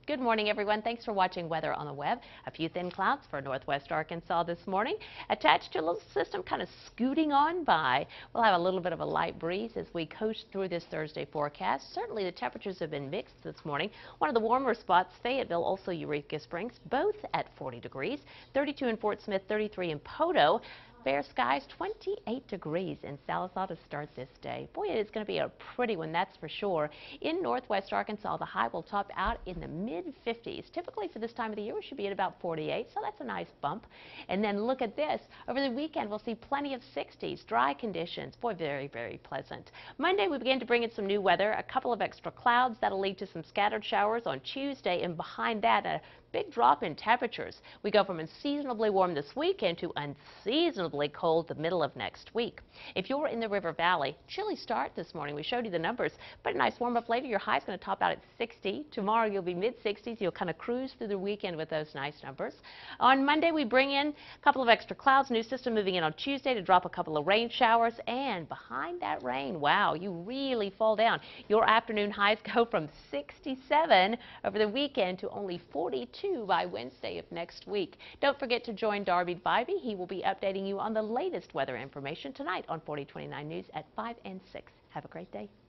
Good morning, everyone. Thanks for watching Weather on the Web. A few thin clouds for northwest Arkansas this morning, attached to a little system kind of scooting on by. We'll have a little bit of a light breeze as we coast through this Thursday forecast. Certainly the temperatures have been mixed this morning. One of the warmer spots, Fayetteville, also Eureka Springs, both at 40 degrees, 32 in Fort Smith, 33 in Poto. Fair skies, 28 degrees in Sallisaw to start this day. Boy, it is going to be a pretty one, that's for sure. In northwest Arkansas, the high will top out in the mid-50s. Typically for this time of the year, we should be at about 48, so that's a nice bump. And then look at this. Over the weekend, we'll see plenty of 60s, dry conditions. Boy, very, very pleasant. Monday, we begin to bring in some new weather, a couple of extra clouds. That'll lead to some scattered showers on Tuesday, and behind that, a big drop in temperatures. We go from unseasonably warm this weekend to unseasonably cold the middle of next week. If you're in the River Valley, chilly start this morning. We showed you the numbers, but a nice warm up later. Your high is going to top out at 60. Tomorrow you'll be mid-60s. You'll kind of cruise through the weekend with those nice numbers. On Monday we bring in a couple of extra clouds. New system moving in on Tuesday to drop a couple of rain showers, and behind that rain, wow, you really fall down. Your afternoon highs go from 67 over the weekend to only 42 by Wednesday of next week. Don't forget to join Darby Bybee. He will be updating you on the latest weather information tonight on 4029 News at 5 and 6. Have a great day.